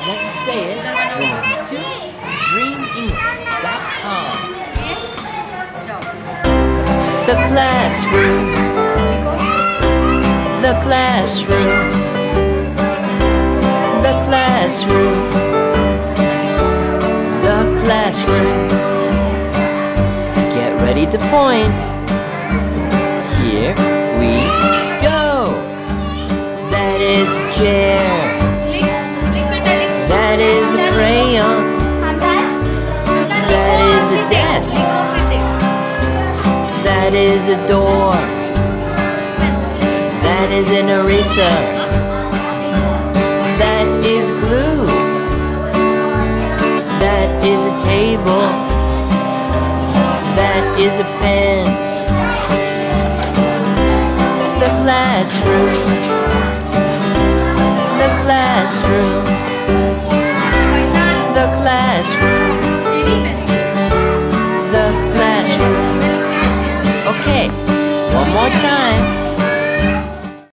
Let's say it. 1, 2. DreamEnglish.com. The classroom. The classroom. The classroom. The classroom. Get ready to point. Here we go. That is a chair. That is a crayon. That is a desk. That is a door. That is an eraser. That is glue. That is a table. That is a pen. The classroom. The classroom. The classroom. The classroom. Okay, one more time.